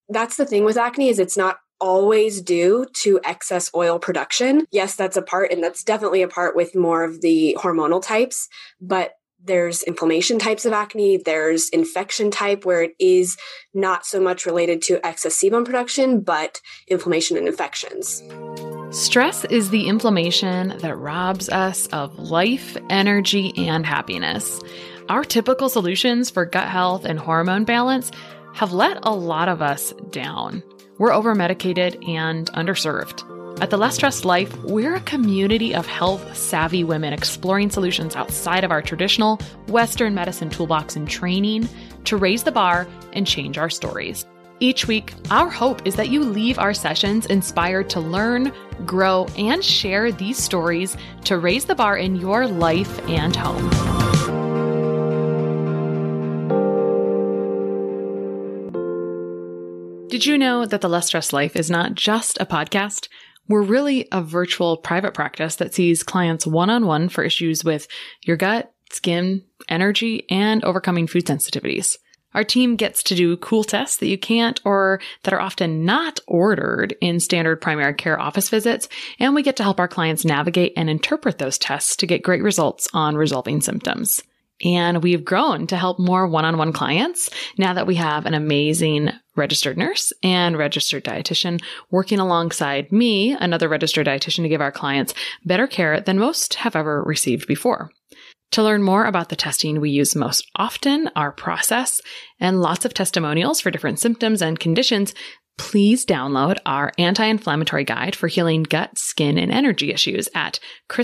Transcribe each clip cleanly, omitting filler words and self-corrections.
That's the thing with acne is it's not always due to excess oil production. Yes, that's a part, and that's definitely a part with more of the hormonal types, but there's inflammation types of acne. There's infection type where it is not so much related to excess sebum production, but inflammation and infections. Stress is the inflammation that robs us of life, energy, and happiness. Our typical solutions for gut health and hormone balance have let a lot of us down. We're over-medicated and underserved. At The Less Stressed Life, we're a community of health-savvy women exploring solutions outside of our traditional Western medicine toolbox and training to raise the bar and change our stories. Each week, our hope is that you leave our sessions inspired to learn, grow, and share these stories to raise the bar in your life and home. Did you know that The Less Stressed Life is not just a podcast? We're really a virtual private practice that sees clients one-on-one for issues with your gut, skin, energy, and overcoming food sensitivities. Our team gets to do cool tests that you can't or that are often not ordered in standard primary care office visits, and we get to help our clients navigate and interpret those tests to get great results on resolving symptoms. And we've grown to help more one-on-one clients now that we have an amazing registered nurse and registered dietitian working alongside me, another registered dietitian, to give our clients better care than most have ever received before. To learn more about the testing we use most often, our process, and lots of testimonials for different symptoms and conditions, please download our anti-inflammatory guide for healing gut, skin, and energy issues at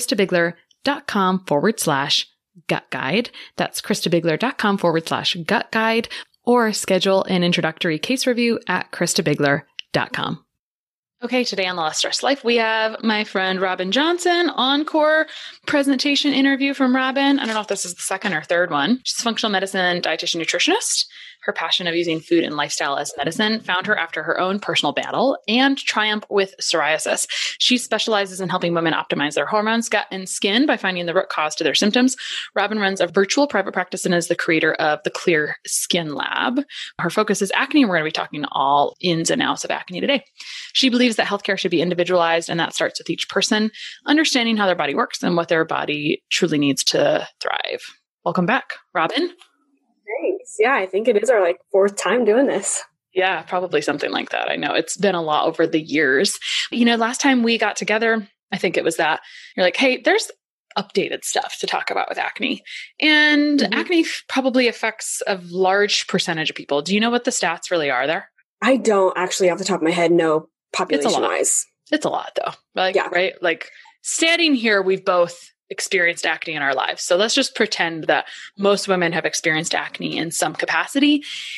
christabigler.com/gut guide. That's christabigler.com/gut guide, or schedule an introductory case review at christabigler.com. Okay, today on The Less Stressed Life, we have my friend Robyn Johnson, encore presentation interview from Robyn. I don't know if this is the second or third one. She's a functional medicine dietitian nutritionist. Her passion of using food and lifestyle as medicine found her after her own personal battle and triumph with psoriasis. She specializes in helping women optimize their hormones, gut, and skin by finding the root cause to their symptoms. Robyn runs a virtual private practice and is the creator of the Clear Skin Lab. Her focus is acne, and we're going to be talking all ins and outs of acne today. She believes that healthcare should be individualized, and that starts with each person understanding how their body works and what their body truly needs to thrive. Welcome back, Robyn. Thanks. Yeah, I think it is our fourth time doing this. Yeah, probably something like that. I know it's been a lot over the years. Last time we got together, I think it was that you're like, hey, there's updated stuff to talk about with acne. And acne probably affects a large percentage of people. Do you know what the stats really are there? I don't actually off the top of my head know population-wise. It's a lot though. Right? Standing here, we've both experienced acne in our lives. So let's just pretend that most women have experienced acne in some capacity,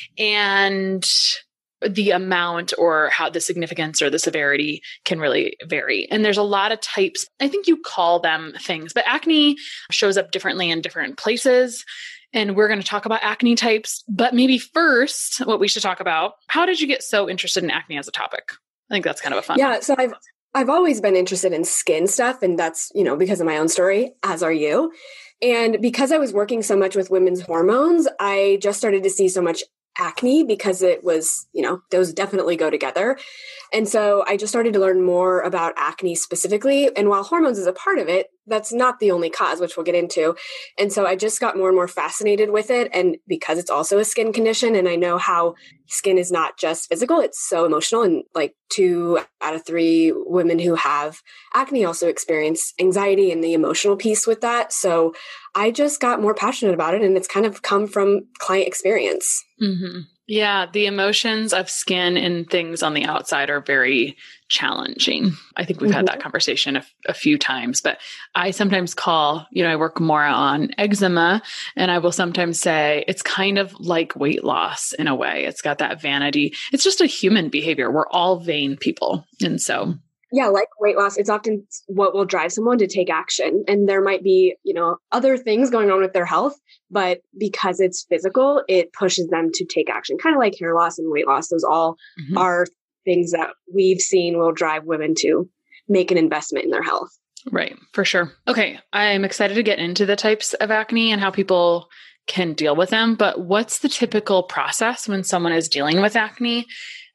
and the amount or how the significance or the severity can really vary. And there's a lot of types. I think you call them things, but acne shows up differently in different places. And we're going to talk about acne types, but maybe first what we should talk about, how did you get so interested in acne as a topic? I think that's kind of a fun one. So I've always been interested in skin stuff, and that's, because of my own story, as are you. And because I was working so much with women's hormones, I just started to see so much acne because it was, those definitely go together. And so I just started to learn more about acne specifically. And while hormones is a part of it, that's not the only cause, which we'll get into. And so I just got more and more fascinated with it. And because it's also a skin condition, and I know how skin is not just physical, it's so emotional. And 2 out of 3 women who have acne also experience anxiety and the emotional piece with that. So I just got more passionate about it, and it's kind of come from client experience. Mm-hmm. Yeah, the emotions of skin and things on the outside are very challenging. I think we've had that conversation a few times, but I sometimes call, I work more on eczema, and I will sometimes say it's kind of like weight loss in a way. It's got that vanity. It's just a human behavior. We're all vain people. And so yeah, like weight loss, it's often what will drive someone to take action. And there might be, other things going on with their health, but because it's physical, it pushes them to take action. Kind of like hair loss and weight loss. Those all are things that we've seen will drive women to make an investment in their health. Right. For sure. Okay. I'm excited to get into the types of acne and how people can deal with them. But what's the typical process when someone is dealing with acne?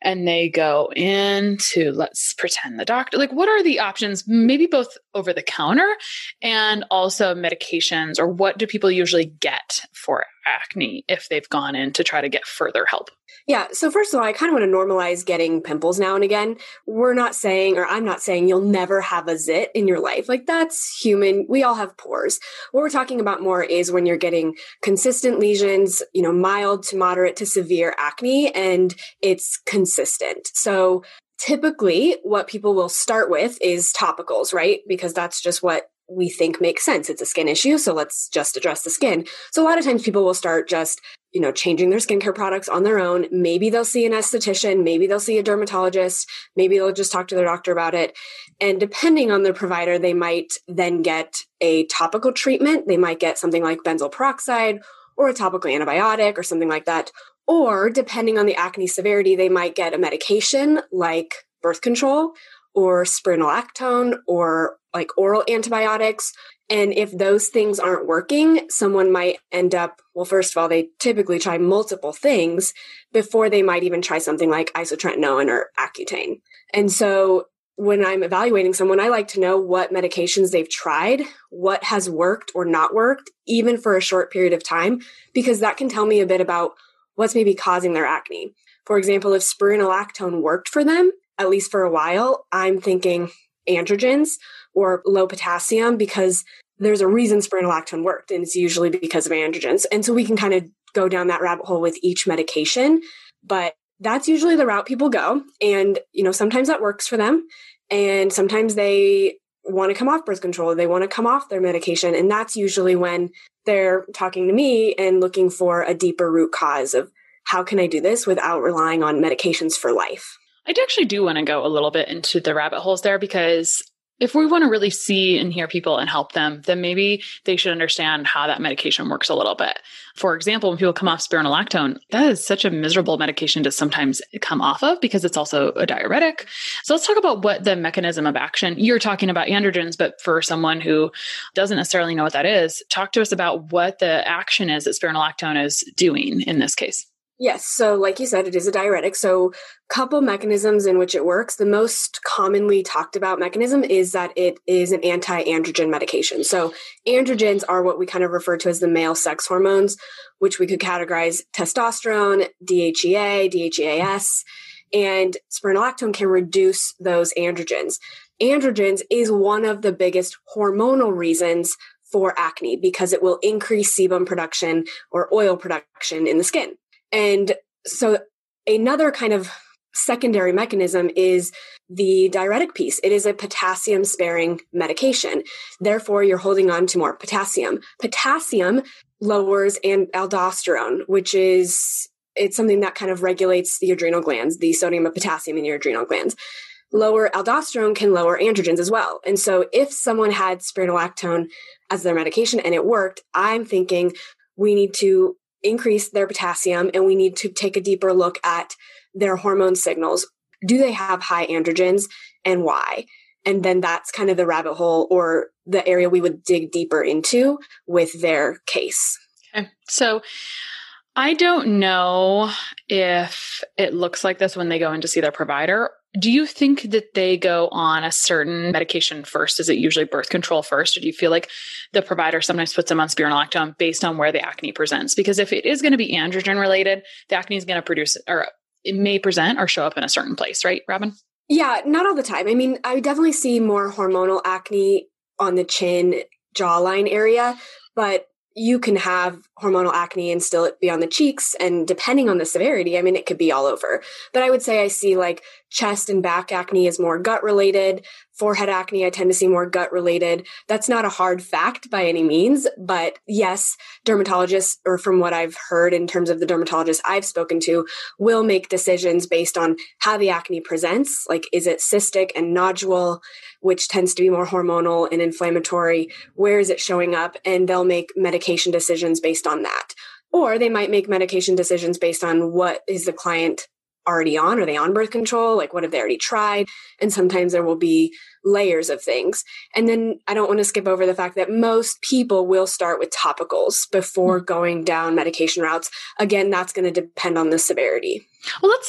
and they go into, let's pretend the doctor, like what are the options, maybe both over the counter and also medications, or what do people usually get for acne if they've gone in to try to get further help? Yeah. So first of all, I kind of want to normalize getting pimples now and again. We're not saying, or I'm not saying you'll never have a zit in your life. Like that's human. We all have pores. What we're talking about more is when you're getting consistent lesions, mild to moderate to severe acne, and it's consistent. So typically what people will start with is topicals, right? Because that's just what we think makes sense. It's a skin issue. So let's just address the skin. So a lot of times people will start just, changing their skincare products on their own. Maybe they'll see an esthetician. Maybe they'll see a dermatologist. Maybe they'll just talk to their doctor about it. And depending on their provider, they might then get a topical treatment. They might get something like benzoyl peroxide or a topical antibiotic or something like that. Or depending on the acne severity, they might get a medication like birth control or spironolactone or like oral antibiotics. And if those things aren't working, someone might end up, well, first of all, they typically try multiple things before they might even try something like isotretinoin or Accutane. And so when I'm evaluating someone, I like to know what medications they've tried, what has worked or not worked, even for a short period of time, because that can tell me a bit about what's maybe causing their acne. For example, if spironolactone worked for them, at least for a while, I'm thinking androgens or low potassium, because there's a reason spironolactone worked, and it's usually because of androgens. And so we can kind of go down that rabbit hole with each medication, but that's usually the route people go. And, sometimes that works for them. And sometimes they want to come off birth control. They want to come off their medication. And that's usually when they're talking to me and looking for a deeper root cause of how can I do this without relying on medications for life? I actually do want to go a little bit into the rabbit holes there, because if we want to really see and hear people and help them, then maybe they should understand how that medication works a little bit. For example, when people come off spironolactone, that is such a miserable medication to sometimes come off of because it's also a diuretic. So let's talk about what the mechanism of action. You're talking about androgens, but for someone who doesn't necessarily know what that is, talk to us about what the action is that spironolactone is doing in this case. Yes. So like you said, it is a diuretic. So couple mechanisms in which it works. The most commonly talked about mechanism is that it is an anti-androgen medication. So androgens are what we kind of refer to as the male sex hormones, which we could categorize testosterone, DHEA, DHEAS, and spironolactone can reduce those androgens. Androgens is one of the biggest hormonal reasons for acne because it will increase sebum production or oil production in the skin. And so another kind of secondary mechanism is the diuretic piece. It is a potassium sparing medication. Therefore, you're holding on to more potassium. Potassium lowers aldosterone, which is, it's something that kind of regulates the adrenal glands, the sodium and potassium in your adrenal glands. Lower aldosterone can lower androgens as well. And so if someone had spironolactone as their medication and it worked, I'm thinking we need to increase their potassium and we need to take a deeper look at their hormone signals. Do they have high androgens and why? And then that's kind of the rabbit hole or the area we would dig deeper into with their case. Okay. So I don't know if it looks like this when they go in to see their provider. Do you think that they go on a certain medication first? Is it usually birth control first? Or do you feel like the provider sometimes puts them on spironolactone based on where the acne presents? Because if it is going to be androgen related, the acne is going to produce, or it may present or show up in a certain place, right, Robyn? Yeah, not all the time. I mean, I definitely see more hormonal acne on the chin, jawline area, but you can have hormonal acne and still be on the cheeks. And depending on the severity, I mean, it could be all over. But I would say I see like chest and back acne is more gut related. Forehead acne, I tend to see more gut related. That's not a hard fact by any means. But yes, dermatologists, or from what I've heard in terms of the dermatologists I've spoken to, will make decisions based on how the acne presents. Like, is it cystic and nodule, which tends to be more hormonal and inflammatory? Where is it showing up? And they'll make medication decisions based on that. Or they might make medication decisions based on what is the client already on. Are they on birth control? Like, what have they already tried? And sometimes there will be layers of things. And then I don't want to skip over the fact that most people will start with topicals before going down medication routes. Again, that's going to depend on the severity. Well, let's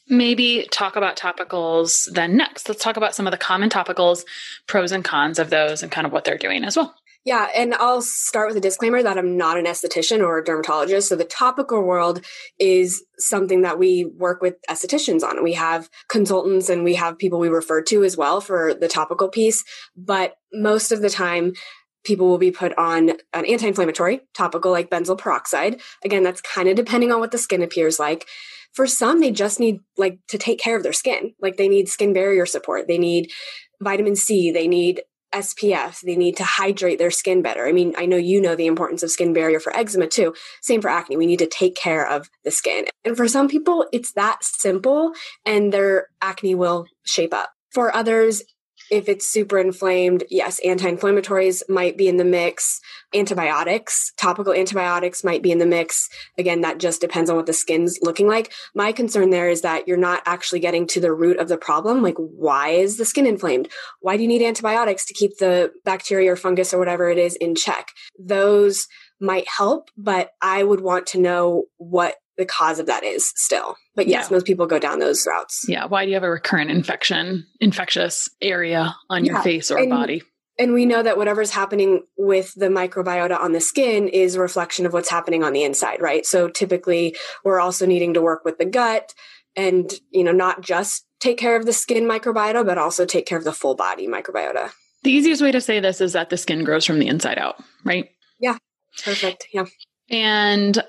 maybe talk about topicals then next. Let's talk about some of the common topicals, pros and cons of those, and kind of what they're doing as well. Yeah, and I'll start with a disclaimer that I'm not an esthetician or a dermatologist. So the topical world is something that we work with estheticians on. We have consultants and we have people we refer to as well for the topical piece. But most of the time, people will be put on an anti-inflammatory topical like benzoyl peroxide. Again, that's kind of depending on what the skin appears like. For some, they just need like to take care of their skin. Like they need skin barrier support. They need vitamin C. They need SPF. They need to hydrate their skin better. I mean, I know you know the importance of skin barrier for eczema too. Same for acne. We need to take care of the skin. And for some people, it's that simple and their acne will shape up. For others, if it's super inflamed, yes, anti-inflammatories might be in the mix. Antibiotics, topical antibiotics might be in the mix. Again, that just depends on what the skin's looking like. My concern there is that you're not actually getting to the root of the problem. Like, why is the skin inflamed? Why do you need antibiotics to keep the bacteria or fungus or whatever it is in check? Those might help, but I would want to know what the cause of that is still. But yes, most people go down those routes. Yeah. Why do you have a recurrent infectious area on your face or body? And we know that whatever's happening with the microbiota on the skin is a reflection of what's happening on the inside, right? So typically we're also needing to work with the gut and, not just take care of the skin microbiota, but also take care of the full body microbiota. The easiest way to say this is that the skin grows from the inside out, right? Yeah. Perfect. Yeah. And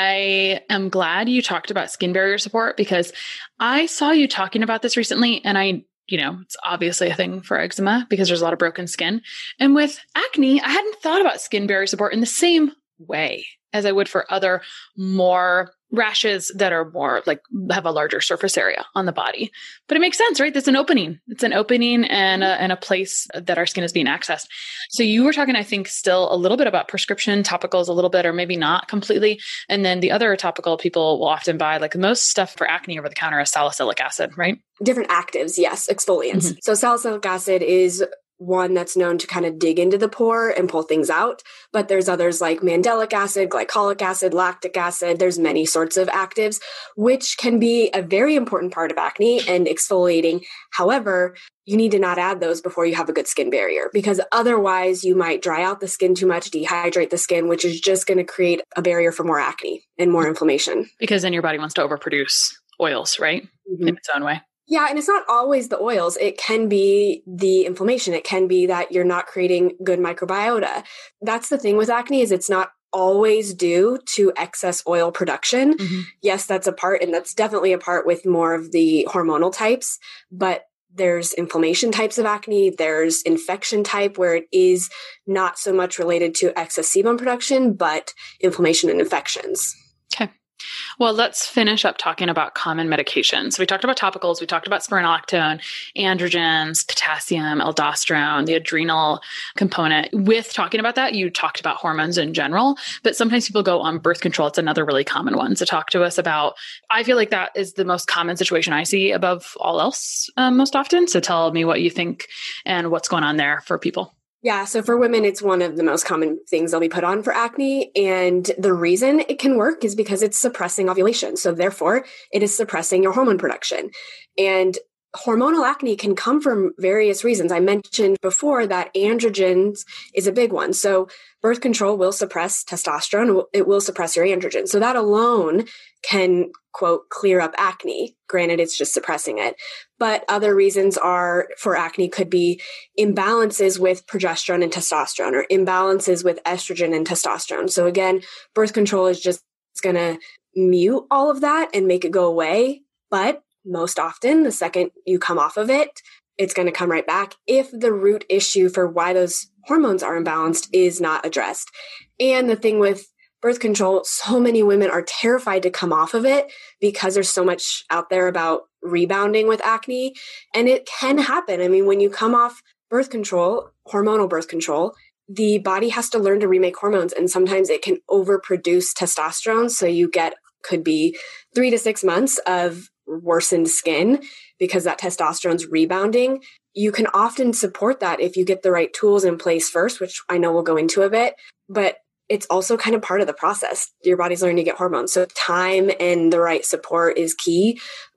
I am glad you talked about skin barrier support because I saw you talking about this recently and it's obviously a thing for eczema because there's a lot of broken skin. And with acne, I hadn't thought about skin barrier support in the same way as I would for other more rashes that are more like have a larger surface area on the body. But it makes sense, right? There's an opening. It's an opening and a place that our skin is being accessed. So you were talking, I think, still a little bit about prescription topicals, a little bit, or maybe not completely. And then the other topical people will often buy, like most stuff for acne over the counter is salicylic acid, right? Different actives, yes, exfoliants. Mm-hmm. So salicylic acid is one that's known to kind of dig into the pore and pull things out. But there's others like mandelic acid, glycolic acid, lactic acid. There's many sorts of actives, which can be a very important part of acne and exfoliating. However, you need to not add those before you have a good skin barrier, because otherwise you might dry out the skin too much, dehydrate the skin, which is just going to create a barrier for more acne and more inflammation. Because then your body wants to overproduce oils, right? Mm-hmm. In its own way. Yeah. And it's not always the oils. It can be the inflammation. It can be that you're not creating good microbiota. That's the thing with acne is it's not always due to excess oil production. Mm-hmm. Yes, that's a part. And that's definitely a part with more of the hormonal types. But there's inflammation types of acne. There's infection type where it is not so much related to excess sebum production, but inflammation and infections. Okay. Well, let's finish up talking about common medications. So we talked about topicals, we talked about spironolactone, androgens, potassium, aldosterone, the adrenal component. With talking about that, you talked about hormones in general, but sometimes people go on birth control. It's another really common one. So talk to us about, I feel like that is the most common situation I see above all else most often. So tell me what you think and what's going on there for people. Yeah. So for women, it's one of the most common things they'll be put on for acne. And the reason it can work is because it's suppressing ovulation. So therefore, it is suppressing your hormone production. And hormonal acne can come from various reasons. I mentioned before that androgens is a big one. So birth control will suppress testosterone. It will suppress your androgen. So that alone can, quote, clear up acne. Granted, it's just suppressing it. But other reasons are for acne could be imbalances with progesterone and testosterone or imbalances with estrogen and testosterone. So again, birth control is just going to mute all of that and make it go away. But most often, the second you come off of it, it's going to come right back if the root issue for why those hormones are imbalanced is not addressed. And the thing with birth control, so many women are terrified to come off of it because there's so much out there about rebounding with acne. And it can happen. I mean, when you come off birth control, hormonal birth control, the body has to learn to remake hormones. And sometimes it can overproduce testosterone. So you could be 3 to 6 months of worsened skin because that testosterone's rebounding. You can often support that if you get the right tools in place first, which I know we'll go into a bit, but it's also kind of part of the process. Your body's learning to get hormones. So time and the right support is key, but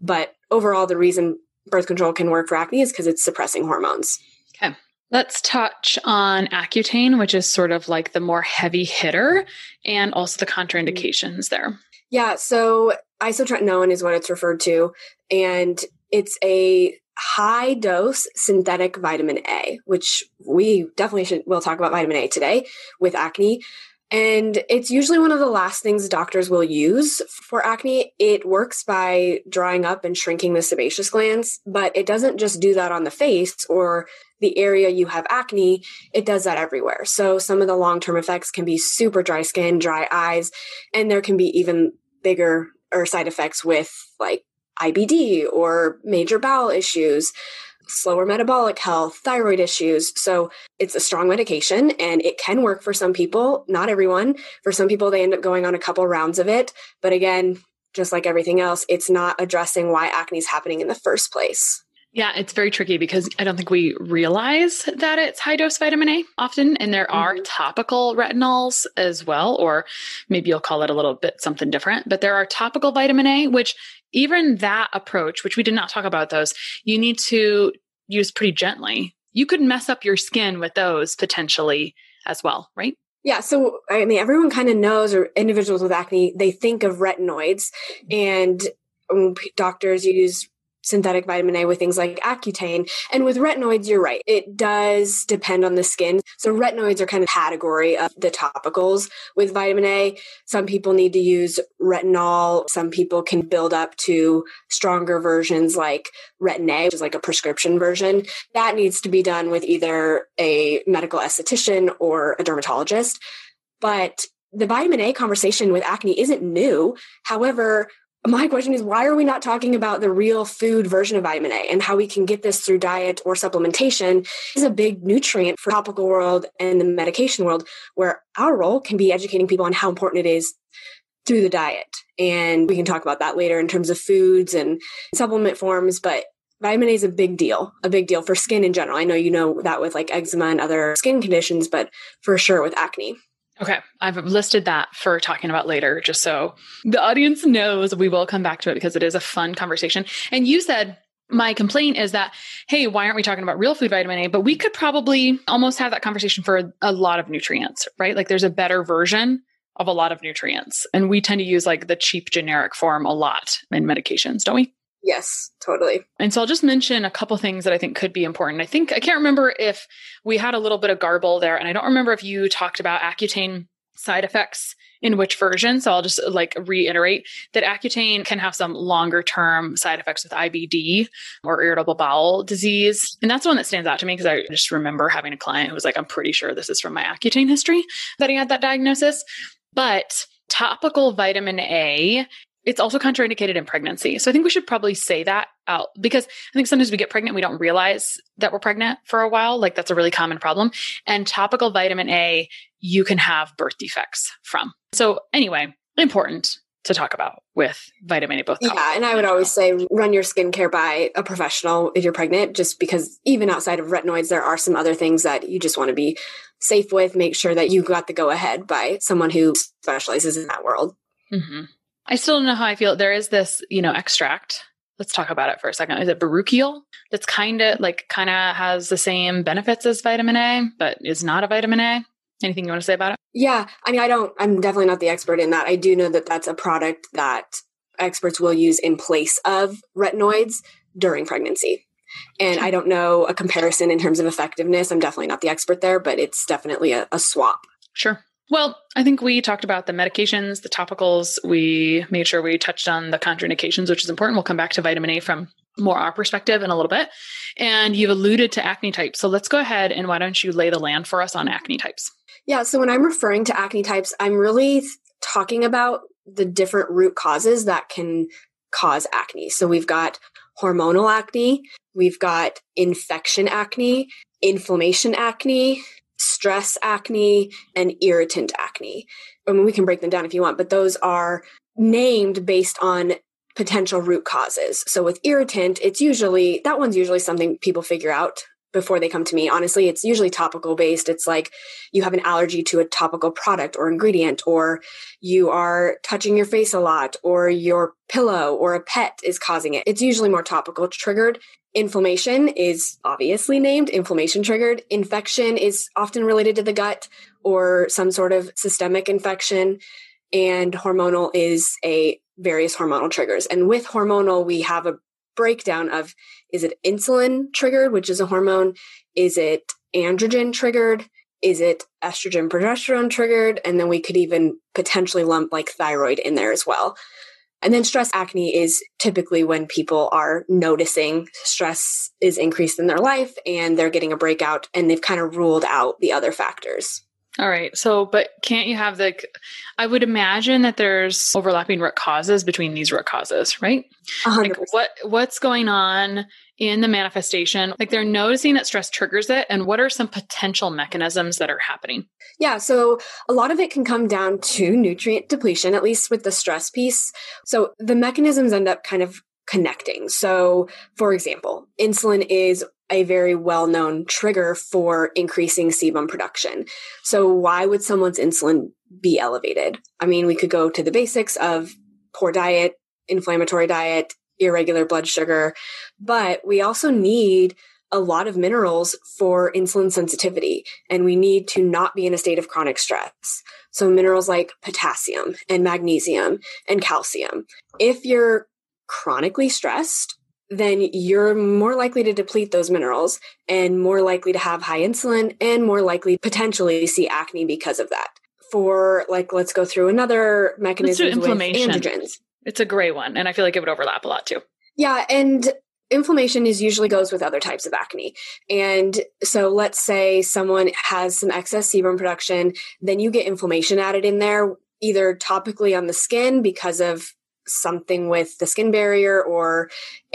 overall, the reason birth control can work for acne is because it's suppressing hormones. Okay. Let's touch on Accutane, which is sort of like the more heavy hitter, and also the contraindications there. Yeah. So isotretinoin is what it's referred to. And it's a high dose synthetic vitamin A, which we definitely we'll talk about vitamin A today with acne. And it's usually one of the last things doctors will use for acne. It works by drying up and shrinking the sebaceous glands, but it doesn't just do that on the face or the area you have acne. It does that everywhere. So some of the long-term effects can be super dry skin, dry eyes, and there can be even bigger or side effects with like IBD or major bowel issues, slower metabolic health, thyroid issues. So it's a strong medication and it can work for some people, not everyone. For some people, they end up going on a couple rounds of it. But again, just like everything else, it's not addressing why acne is happening in the first place. Yeah, it's very tricky because I don't think we realize that it's high dose vitamin A often. And there are topical retinols as well, or maybe you'll call it a little bit something different, but there are topical vitamin A, which even that approach, which we did not talk about those, you need to use pretty gently. You could mess up your skin with those potentially as well, right? Yeah. So, I mean, everyone kind of knows, or individuals with acne, they think of retinoids, and doctors use synthetic vitamin A with things like Accutane. And with retinoids, you're right. It does depend on the skin. So retinoids are kind of category of the topicals with vitamin A. Some people need to use retinol. Some people can build up to stronger versions like Retin A, which is like a prescription version. That needs to be done with either a medical esthetician or a dermatologist. But the vitamin A conversation with acne isn't new. However, my question is, why are we not talking about the real food version of vitamin A and how we can get this through diet or supplementation? Is a big nutrient for the topical world and the medication world, where our role can be educating people on how important it is through the diet. And we can talk about that later in terms of foods and supplement forms, but vitamin A is a big deal for skin in general. I know you know that with like eczema and other skin conditions, but for sure with acne. Okay. I've listed that for talking about later, just so the audience knows. We will come back to it because it is a fun conversation. And you said, my complaint is that, hey, why aren't we talking about real food vitamin A? But we could probably almost have that conversation for a lot of nutrients, right? Like there's a better version of a lot of nutrients. And we tend to use like the cheap generic form a lot in medications, don't we? Yes, totally. And so I'll just mention a couple things that I think could be important. I can't remember if we had a little bit of garble there, and I don't remember if you talked about Accutane side effects in which version. So I'll just like reiterate that Accutane can have some longer term side effects with IBD or irritable bowel disease. And that's the one that stands out to me because I just remember having a client who was like, I'm pretty sure this is from my Accutane history that he had that diagnosis. But topical vitamin A, it's also contraindicated in pregnancy. So I think we should probably say that out because I think sometimes we get pregnant, we don't realize that we're pregnant for a while. Like that's a really common problem. And topical vitamin A, you can have birth defects from. So anyway, important to talk about with vitamin A, both. Yeah. And I would always say run your skincare by a professional if you're pregnant, just because even outside of retinoids, there are some other things that you just want to be safe with. Make sure that you got the go ahead by someone who specializes in that world. Mm-hmm. I still don't know how I feel. There is this, extract. Let's talk about it for a second. Is it baruchial? That's kind of has the same benefits as vitamin A, but is not a vitamin A. Anything you want to say about it? Yeah. I mean, I'm definitely not the expert in that. I do know that that's a product that experts will use in place of retinoids during pregnancy. And I don't know a comparison in terms of effectiveness. I'm definitely not the expert there, but it's definitely a swap. Sure. Well, I think we talked about the medications, the topicals. We made sure we touched on the contraindications, which is important. We'll come back to vitamin A from more our perspective in a little bit. And you've alluded to acne types. So let's go ahead and why don't you lay the land for us on acne types? Yeah. So when I'm referring to acne types, I'm really talking about the different root causes that can cause acne. So we've got hormonal acne, we've got infection acne, inflammation acne, stress acne, and irritant acne. I mean, we can break them down if you want, but those are named based on potential root causes. So with irritant, that one's usually something people figure out before they come to me. Honestly, it's usually topical based. It's like you have an allergy to a topical product or ingredient, or you are touching your face a lot, or your pillow or a pet is causing it. It's usually more topical triggered. Inflammation is obviously named inflammation triggered. Infection is often related to the gut or some sort of systemic infection. And hormonal is various hormonal triggers. And with hormonal, we have a breakdown of, is it insulin triggered, which is a hormone? Is it androgen triggered? Is it estrogen progesterone triggered? And then we could even potentially lump like thyroid in there as well. And then stress acne is typically when people are noticing stress is increased in their life and they're getting a breakout and they've kind of ruled out the other factors. All right. So, but can't you have I would imagine that there's overlapping root causes between these root causes, right? 100%. Like what's going on in the manifestation? Like they're noticing that stress triggers it. And what are some potential mechanisms that are happening? Yeah. So a lot of it can come down to nutrient depletion, at least with the stress piece. So the mechanisms end up kind of connecting. So for example, insulin is a very well-known trigger for increasing sebum production. So why would someone's insulin be elevated? I mean, we could go to the basics of poor diet, inflammatory diet, irregular blood sugar, but we also need a lot of minerals for insulin sensitivity, and we need to not be in a state of chronic stress. So minerals like potassium and magnesium and calcium. If you're chronically stressed, then you're more likely to deplete those minerals and more likely to have high insulin and more likely potentially see acne because of that. For let's go through another mechanism with androgens. It's a gray one. And I feel like it would overlap a lot too. Yeah. And inflammation usually goes with other types of acne. And so let's say someone has some excess sebum production, then you get inflammation added in there, either topically on the skin because of something with the skin barrier or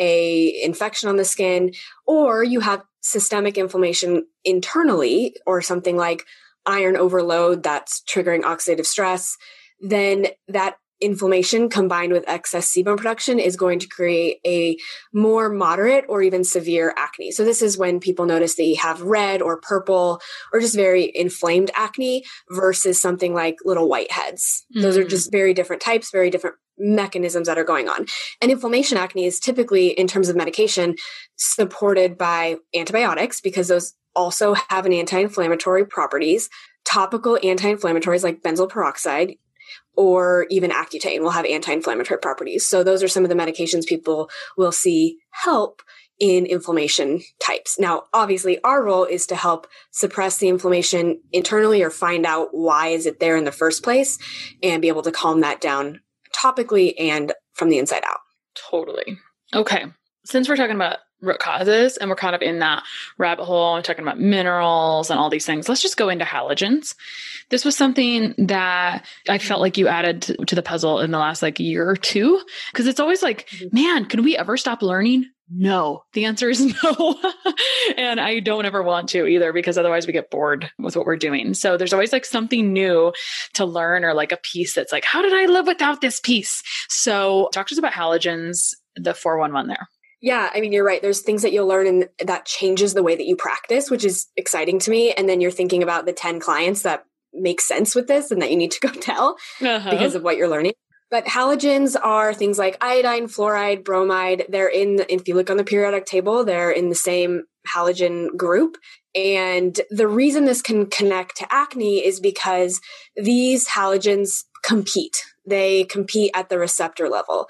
a infection on the skin, or you have systemic inflammation internally or something like iron overload that's triggering oxidative stress, then that inflammation combined with excess sebum production is going to create a more moderate or even severe acne. So this is when people notice they have red or purple or just very inflamed acne versus something like little whiteheads. Mm-hmm. Those are just very different types, very different mechanisms that are going on. And inflammation acne is typically, in terms of medication, supported by antibiotics because those also have an anti-inflammatory properties. Topical anti-inflammatories like benzoyl peroxide or even Accutane will have anti-inflammatory properties. So those are some of the medications people will see help in inflammation types. Now, obviously, our role is to help suppress the inflammation internally or find out why is it there in the first place and be able to calm that down topically and from the inside out. Totally. Okay. Since we're talking about root causes and we're kind of in that rabbit hole and talking about minerals and all these things, let's just go into halogens. This was something that I felt like you added to the puzzle in the last year or two, because it's always like, man, can we ever stop learning? No. The answer is no. And I don't ever want to either, because otherwise we get bored with what we're doing. So there's always something new to learn, or a piece that's how did I live without this piece? So talk to us about halogens, the 411 there. Yeah, I mean, you're right. There's things that you'll learn and that changes the way that you practice, which is exciting to me. And then you're thinking about the 10 clients that make sense with this and that you need to go tell because of what you're learning. But halogens are things like iodine, fluoride, bromide. They're if you look on the periodic table, they're in the same halogen group. And the reason this can connect to acne is because these halogens compete. They compete at the receptor level.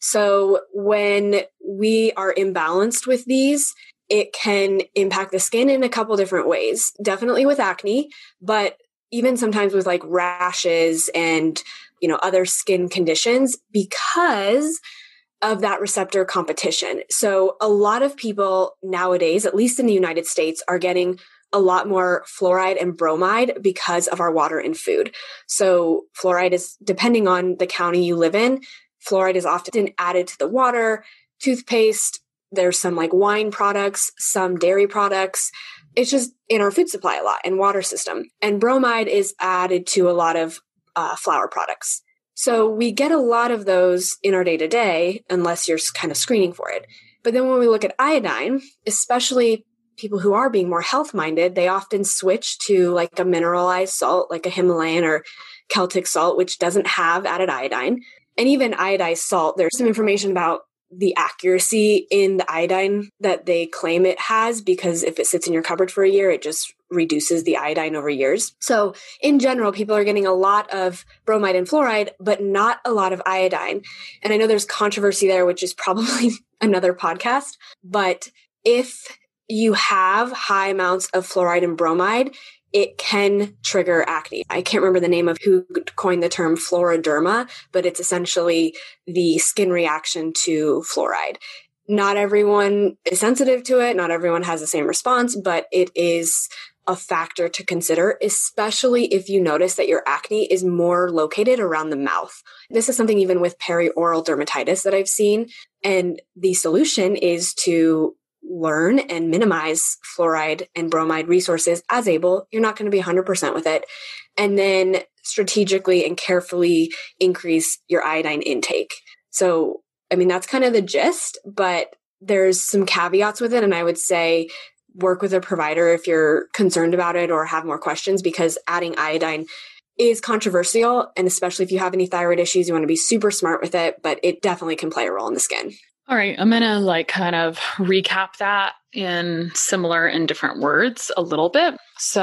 So when we are imbalanced with these, it can impact the skin in a couple different ways. Definitely with acne, but even sometimes with rashes and, other skin conditions because of that receptor competition. So a lot of people nowadays, at least in the United States, are getting a lot more fluoride and bromide because of our water and food. So fluoride is, depending on the county you live in, fluoride is often added to the water, toothpaste. There's some wine products, some dairy products. It's just in our food supply a lot and water system. And bromide is added to a lot of flour products. So we get a lot of those in our day-to-day unless you're kind of screening for it. But then when we look at iodine, especially people who are being more health minded, they often switch to like a mineralized salt, like a Himalayan or Celtic salt, which doesn't have added iodine. And even iodized salt, there's some information about the accuracy in the iodine that they claim it has, because if it sits in your cupboard for a year, it just reduces the iodine over years. So in general, people are getting a lot of bromide and fluoride, but not a lot of iodine. And I know there's controversy there, which is probably another podcast. But if you have high amounts of fluoride and bromide, it can trigger acne. I can't remember the name of who coined the term fluoroderma, but it's essentially the skin reaction to fluoride. Not everyone is sensitive to it. Not everyone has the same response, but it is a factor to consider, especially if you notice that your acne is more located around the mouth. This is something even with perioral dermatitis that I've seen. And the solution is to learn and minimize fluoride and bromide resources as able. You're not going to be 100% with it. And then strategically and carefully increase your iodine intake. So, I mean, that's kind of the gist, but there's some caveats with it. And I would say work with a provider if you're concerned about it or have more questions, because adding iodine is controversial. And especially if you have any thyroid issues, you want to be super smart with it, but it definitely can play a role in the skin. All right. I'm going to kind of recap that in similar and different words a little bit.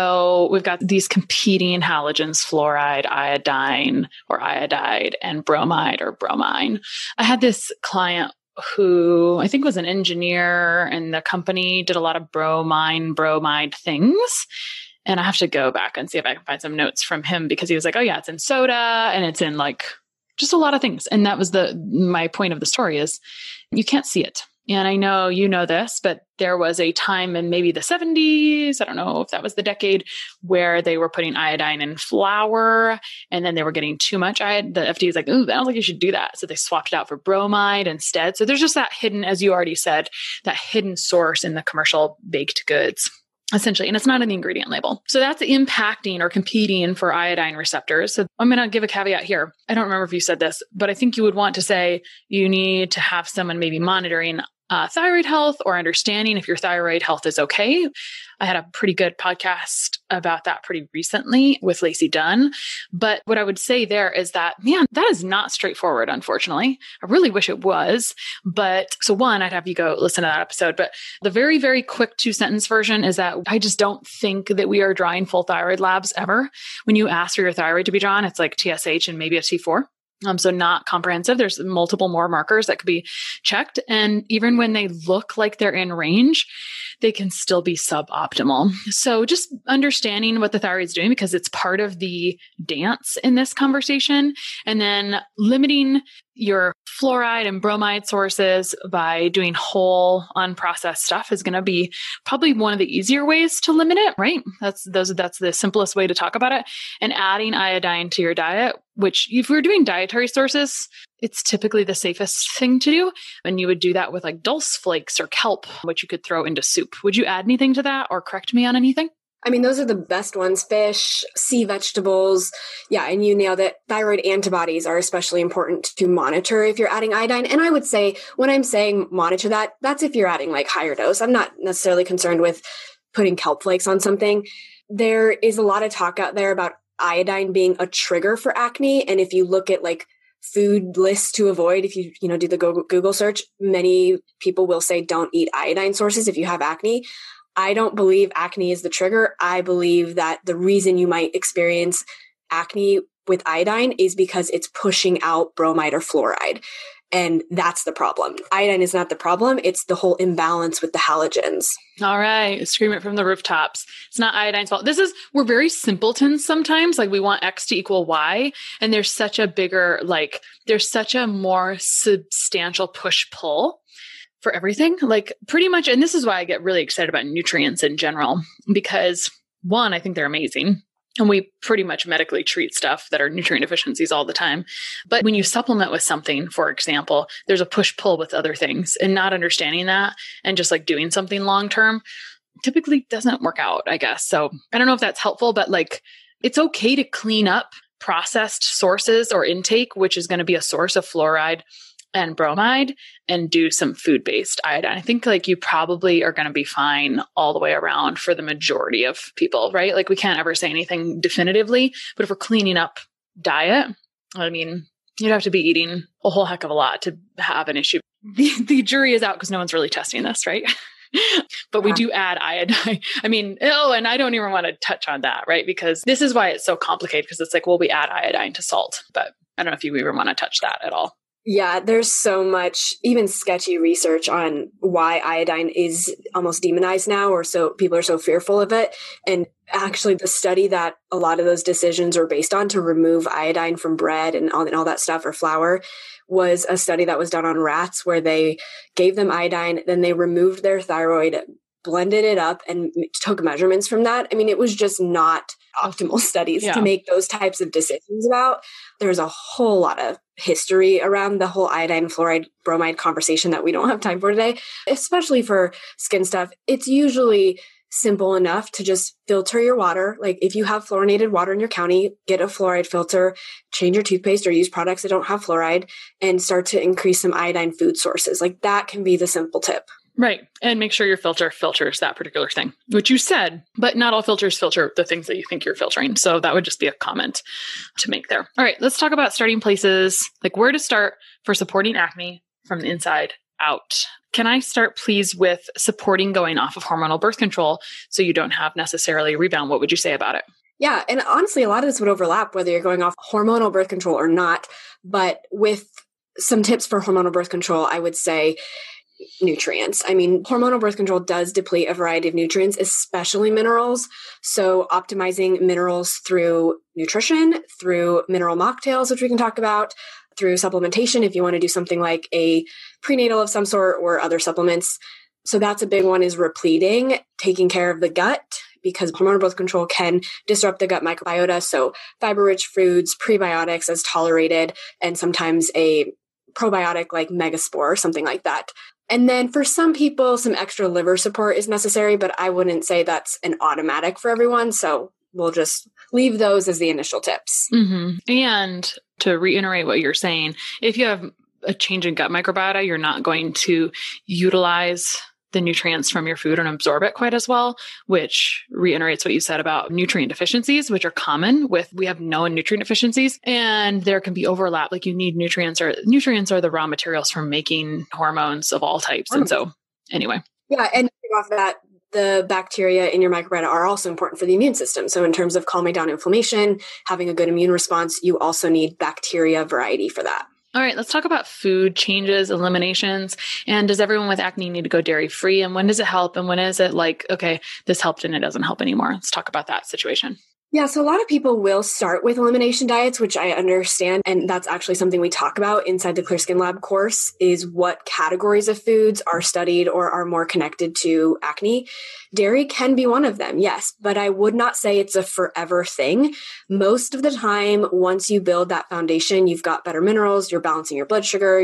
So we've got these competing halogens, fluoride, iodine or iodide, and bromide or bromine. I had this client who I think was an engineer, and the company did a lot of bromide things. And I have to go back and see if I can find some notes from him, because he was like, oh yeah, it's in soda and it's in just a lot of things. And that was my point of the story is you can't see it. And I know you know this, but there was a time in maybe the 70s, I don't know if that was the decade, where they were putting iodine in flour, and then they were getting too much iodine. The FDA is like, ooh, I don't think you should do that. So they swapped it out for bromide instead. So there's just that hidden, as you already said, that hidden source in the commercial baked goods, essentially. And it's not in the ingredient label. So that's impacting or competing for iodine receptors. So I'm going to give a caveat here. I don't remember if you said this, but I think you would want to say you need to have someone maybe monitoring thyroid health or understanding if your thyroid health is okay. I had a pretty good podcast about that pretty recently with Lacey Dunn. But what I would say there is that, man, that is not straightforward, unfortunately. I really wish it was. But so one, I'd have you go listen to that episode. But the very, very quick 2-sentence version is that I just don't think that we are drawing full thyroid labs ever. When you ask for your thyroid to be drawn, it's like TSH and maybe a T4. So not comprehensive. There's multiple more markers that could be checked. And even when they look like they're in range, they can still be suboptimal. So just understanding what the thyroid is doing, because it's part of the dance in this conversation, and then limiting your fluoride and bromide sources by doing whole unprocessed stuff is going to be probably one of the easier ways to limit it, right? That's the simplest way to talk about it. And adding iodine to your diet, which if we're doing dietary sources, it's typically the safest thing to do. And you would do that with like dulse flakes or kelp, which you could throw into soup. Would you add anything to that or correct me on anything? I mean, those are the best ones: fish, sea vegetables. Yeah, and you nailed it. Thyroid antibodies are especially important to monitor if you're adding iodine. And I would say when I'm saying monitor that, that's if you're adding like higher dose. I'm not necessarily concerned with putting kelp flakes on something. There is a lot of talk out there about iodine being a trigger for acne. And if you look at like food lists to avoid, if you do the Google search, many people will say don't eat iodine sources if you have acne. I don't believe acne is the trigger. I believe that the reason you might experience acne with iodine is because it's pushing out bromide or fluoride. And that's the problem. Iodine is not the problem. It's the whole imbalance with the halogens. All right. Scream it from the rooftops. It's not iodine's fault. We're very simpletons sometimes. Like we want X to equal Y. And there's such a more substantial push-pull for everything. Like pretty much, and this is why I get really excited about nutrients in general, because one, I think they're amazing. And we pretty much medically treat stuff that are nutrient deficiencies all the time. But when you supplement with something, for example, there's a push-pull with other things, and not understanding that and just like doing something long-term typically doesn't work out, I guess. So I don't know if that's helpful, but like it's okay to clean up processed sources or intake, which is going to be a source of fluoride and bromide and do some food-based iodine. I think like you probably are going to be fine all the way around for the majority of people, right? Like we can't ever say anything definitively, but if we're cleaning up diet, I mean, you'd have to be eating a whole heck of a lot to have an issue. The jury is out because no one's really testing this, right? But we do add iodine. I mean, and I don't even want to touch on that, right? Because this is why it's so complicated, because it's like, well, we add iodine to salt, but I don't know if you even want to touch that at all. Yeah, there's so much, even sketchy research on why iodine is almost demonized now, or so people are so fearful of it. And actually the study that a lot of those decisions are based on to remove iodine from bread and all that stuff, or flour, was a study that was done on rats where they gave them iodine, then they removed their thyroid, blended it up, and took measurements from that. I mean, it was just not optimal studies to make those types of decisions about. There's a whole lot of history around the whole iodine, fluoride, bromide conversation that we don't have time for today, especially for skin stuff. It's usually simple enough to just filter your water. Like if you have fluorinated water in your county, get a fluoride filter, change your toothpaste or use products that don't have fluoride, and start to increase some iodine food sources. Like that can be the simple tip. Right. And make sure your filter filters that particular thing, which you said, but not all filters filter the things that you think you're filtering. So that would just be a comment to make there. All right. Let's talk about starting places, like where to start for supporting acne from the inside out. Can I start, please, with supporting going off of hormonal birth control so you don't have necessarily a rebound? What would you say about it? Yeah. And honestly, a lot of this would overlap whether you're going off hormonal birth control or not. But with some tips for hormonal birth control, I would say nutrients. I mean, hormonal birth control does deplete a variety of nutrients, especially minerals. So optimizing minerals through nutrition, through mineral mocktails, which we can talk about, through supplementation, if you want to do something like a prenatal of some sort or other supplements. So that's a big one, is repleting, taking care of the gut, because hormonal birth control can disrupt the gut microbiota. So fiber-rich foods, prebiotics as tolerated, and sometimes a probiotic like Megaspore, something like that. And then for some people, some extra liver support is necessary, but I wouldn't say that's an automatic for everyone. So we'll just leave those as the initial tips. Mm-hmm. And to reiterate what you're saying, if you have a change in gut microbiota, you're not going to utilize the nutrients from your food and absorb it quite as well, which reiterates what you said about nutrient deficiencies, which are common we have known nutrient deficiencies, and there can be overlap. Like you need nutrients are the raw materials for making hormones of all types. And so anyway. Yeah. And off that, the bacteria in your microbiota are also important for the immune system. So in terms of calming down inflammation, having a good immune response, you also need bacteria variety for that. All right, let's talk about food changes, eliminations. And does everyone with acne need to go dairy-free? And when does it help? And when is it like, okay, this helped and it doesn't help anymore? Let's talk about that situation. Yeah, so a lot of people will start with elimination diets, which I understand. And that's actually something we talk about inside the Clear Skin Lab course, is what categories of foods are studied or are more connected to acne. Dairy can be one of them, yes, but I would not say it's a forever thing. Most of the time, once you build that foundation, you've got better minerals, you're balancing your blood sugar,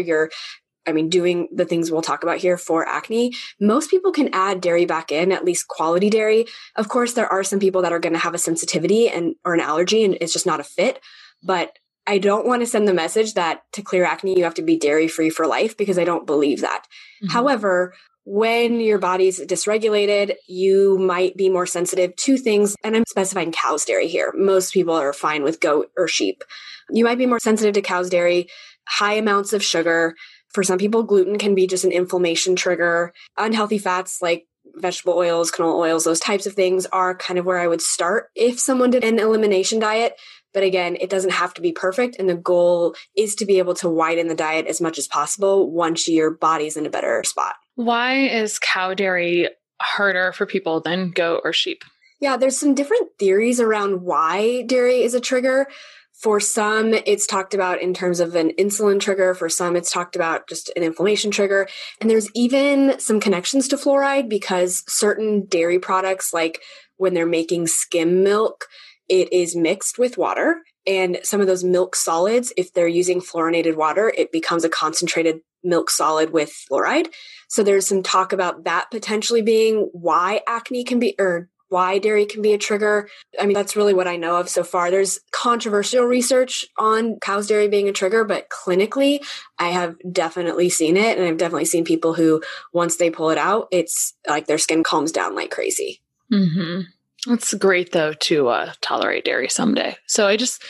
doing the things we'll talk about here for acne. Most people can add dairy back in, at least quality dairy. Of course, there are some people that are going to have a sensitivity or an allergy, and it's just not a fit. But I don't want to send the message that to clear acne, you have to be dairy-free for life, because I don't believe that. Mm-hmm. However, when your body's dysregulated, you might be more sensitive to things. And I'm specifying cow's dairy here. Most people are fine with goat or sheep. You might be more sensitive to cow's dairy, high amounts of sugar. For some people, gluten can be just an inflammation trigger. Unhealthy fats like vegetable oils, canola oils, those types of things are kind of where I would start if someone did an elimination diet. But again, it doesn't have to be perfect. And the goal is to be able to widen the diet as much as possible once your body's in a better spot. Why is cow dairy harder for people than goat or sheep? Yeah, there's some different theories around why dairy is a trigger. For some, it's talked about in terms of an insulin trigger. For some, it's talked about just an inflammation trigger. And there's even some connections to fluoride, because certain dairy products, like when they're making skim milk, it is mixed with water. And some of those milk solids, if they're using fluorinated water, it becomes a concentrated milk solid with fluoride. So there's some talk about that potentially being why acne can be, or why dairy can be a trigger. I mean, that's really what I know of so far. There's controversial research on cow's dairy being a trigger, but clinically, I have definitely seen it. And I've definitely seen people who, once they pull it out, it's like their skin calms down like crazy. Mm-hmm. It's great, though, to tolerate dairy someday. So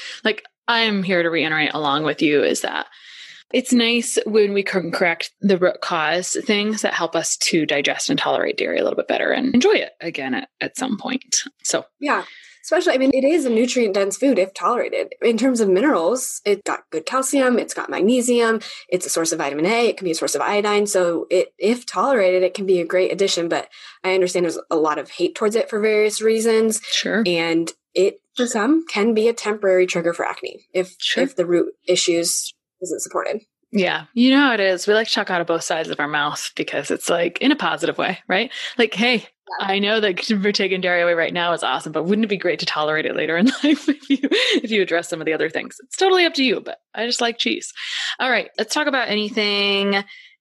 I'm here to reiterate along with you is that it's nice when we can correct the root cause things that help us to digest and tolerate dairy a little bit better and enjoy it again at some point. So, yeah, especially, I mean, it is a nutrient dense food if tolerated. In terms of minerals, it's got good calcium, it's got magnesium, it's a source of vitamin A, it can be a source of iodine. So if tolerated, it can be a great addition, but I understand there's a lot of hate towards it for various reasons. Sure. And it, for some, can be a temporary trigger for acne if the root issues isn't supported. Yeah. You know how it is. We like to talk out of both sides of our mouth because it's like in a positive way, right? Like, hey, I know that taking dairy away right now is awesome, but wouldn't it be great to tolerate it later in life if you address some of the other things? It's totally up to you, but I just like cheese. All right. Let's talk about anything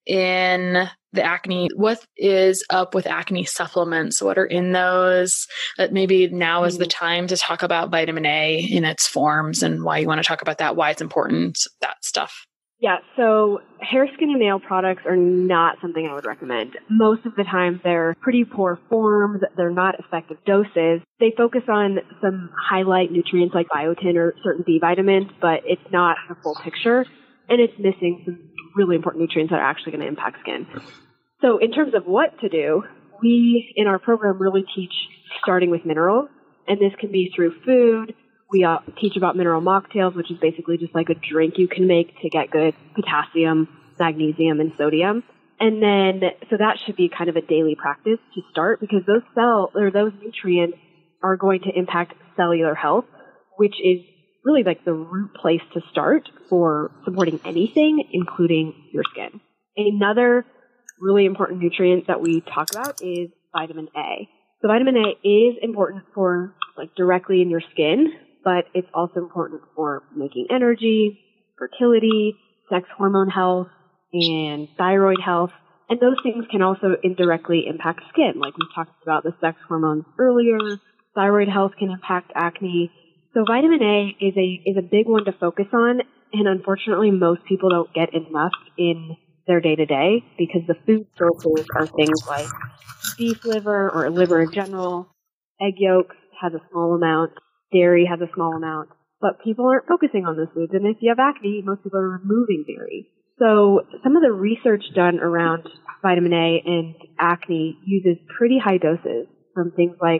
in the acne. What is up with acne supplements? What are in those? That maybe now is the time to talk about vitamin A in its forms and why you want to talk about that, why it's important, that stuff. Yeah, so hair, skin, and nail products are not something I would recommend. Most of the time, they're pretty poor forms. They're not effective doses. They focus on some highlight nutrients like biotin or certain B vitamins, but it's not the full picture, and it's missing some really important nutrients that are actually going to impact skin. So in terms of what to do, we, in our program, really teach starting with minerals, and this can be through food. We teach about mineral mocktails, which is basically just like a drink you can make to get good potassium, magnesium, and sodium. And then, so that should be kind of a daily practice to start because those nutrients are going to impact cellular health, which is really like the root place to start for supporting anything, including your skin. Another really important nutrient that we talk about is vitamin A. So vitamin A is important for like directly in your skin, but it's also important for making energy, fertility, sex hormone health, and thyroid health. And those things can also indirectly impact skin. Like we talked about the sex hormones earlier, thyroid health can impact acne. So vitamin A is a big one to focus on. And unfortunately, most people don't get enough in their day-to-day because the food sources are things like beef liver or liver in general. Egg yolks has a small amount. Dairy has a small amount, but people aren't focusing on those foods. And if you have acne, most people are removing dairy. So some of the research done around vitamin A and acne uses pretty high doses from things like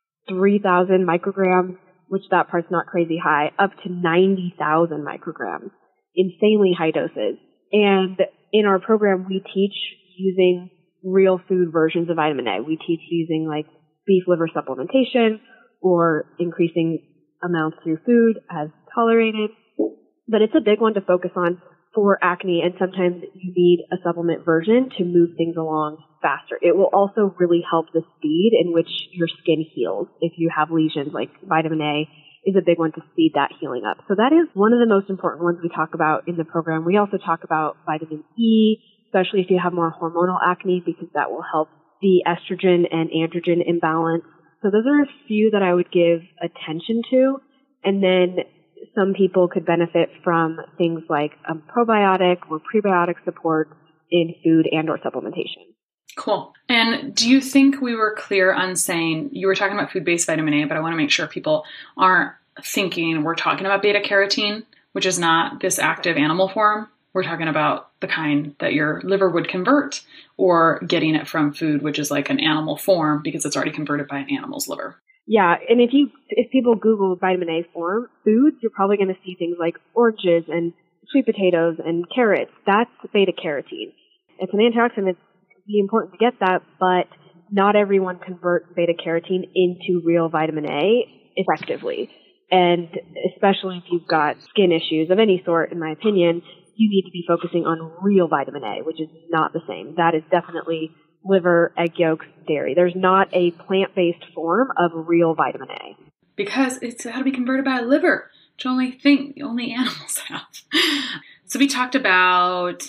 3,000 micrograms, which that part's not crazy high, up to 90,000 micrograms, insanely high doses. And in our program, we teach using real food versions of vitamin A. We teach using like beef liver supplementation, or increasing amounts through food as tolerated. But it's a big one to focus on for acne, and sometimes you need a supplement version to move things along faster. It will also really help the speed in which your skin heals. If you have lesions, like vitamin A is a big one to speed that healing up. So that is one of the most important ones we talk about in the program. We also talk about vitamin E, especially if you have more hormonal acne, because that will help the estrogen and androgen imbalance. So those are a few that I would give attention to. And then some people could benefit from things like probiotic or prebiotic support in food and or supplementation. Cool. And do you think we were clear on saying, you were talking about food-based vitamin A, but I want to make sure people aren't thinking we're talking about beta carotene, which is not this active animal form. We're talking about the kind that your liver would convert, or getting it from food, which is like an animal form because it's already converted by an animal's liver. Yeah, and if people Google vitamin A form foods, you're probably going to see things like oranges and sweet potatoes and carrots. That's beta carotene. It's an antioxidant. It's really important to get that, but not everyone converts beta carotene into real vitamin A effectively. And especially if you've got skin issues of any sort, in my opinion, you need to be focusing on real vitamin A, which is not the same. That is definitely liver, egg yolks, dairy. There's not a plant-based form of real vitamin A. Because it's got to be converted by a liver, which only animals have. So we talked about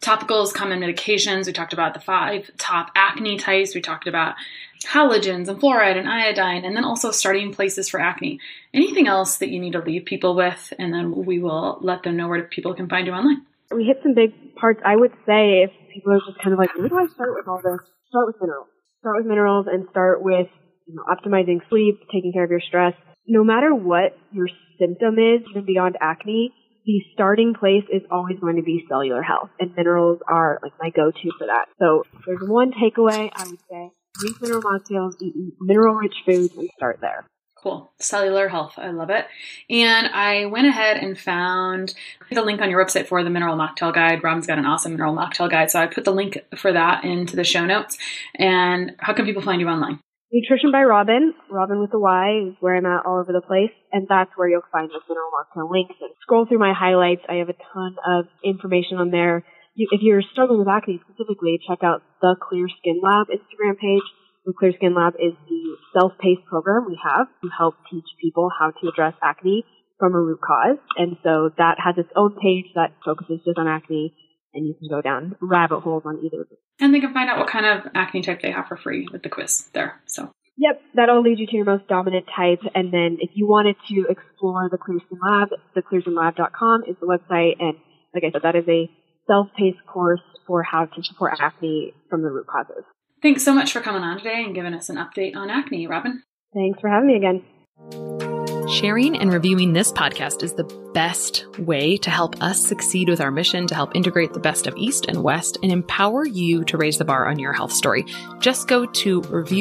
topicals, common medications. We talked about the 5 top acne types. We talked about halogens and fluoride and iodine, and then also starting places for acne. Anything else that you need to leave people with? And then we will let them know where people can find you online. We hit some big parts. I would say if people are just kind of like, where do I start with all this? Start with minerals. Start with minerals and start with optimizing sleep, taking care of your stress. No matter what your symptom is, even beyond acne, the starting place is always going to be cellular health, and minerals are like my go-to for that. So if there's one takeaway, I would say drink mineral mocktails, eat mineral-rich foods, and start there. Cool. Cellular health. I love it. And I went ahead and found the link on your website for the mineral mocktail guide. Robyn's got an awesome mineral mocktail guide. So I put the link for that into the show notes. And how can people find you online? Nutrition by Robyn. Robyn with a Y is where I'm at all over the place. And that's where you'll find the mineral mocktail links. And scroll through my highlights. I have a ton of information on there. If you're struggling with acne specifically, check out the Clear Skin Lab Instagram page. The Clear Skin Lab is the self-paced program we have to help teach people how to address acne from a root cause. And so that has its own page that focuses just on acne, and you can go down rabbit holes on either of them. And they can find out what kind of acne type they have for free with the quiz there. So yep, that'll lead you to your most dominant type. And then if you wanted to explore the Clear Skin Lab, theclearskinlab.com is the website. And like I said, that is a self-paced course for how to support acne from the root causes. Thanks so much for coming on today and giving us an update on acne, Robyn. Thanks for having me again. Sharing and reviewing this podcast is the best way to help us succeed with our mission to help integrate the best of East and West and empower you to raise the bar on your health story. Just go to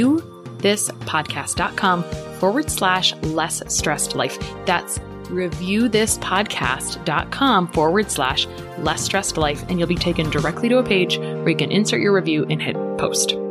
reviewthispodcast.com/less stressed life. That's reviewthispodcast.com/less stressed life. And you'll be taken directly to a page where you can insert your review and hit post.